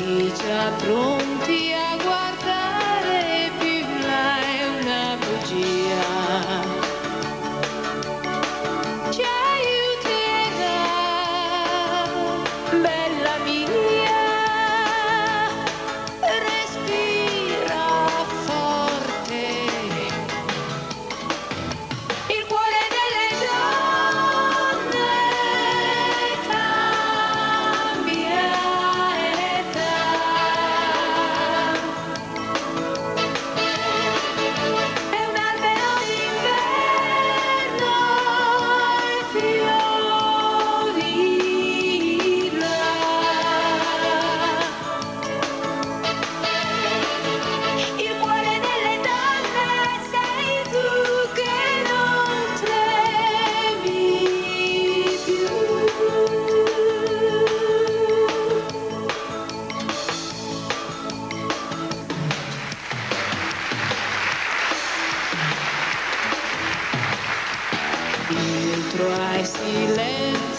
lì già pronti a guardare più in là è una bugia. Ci aiuterà, bella mia, respira forte. Il cuore delle donne cambia età. È un albero d'inverno e fiorirà. Il cuore delle donne sei tu che non tremi più. Dietro ai silenzi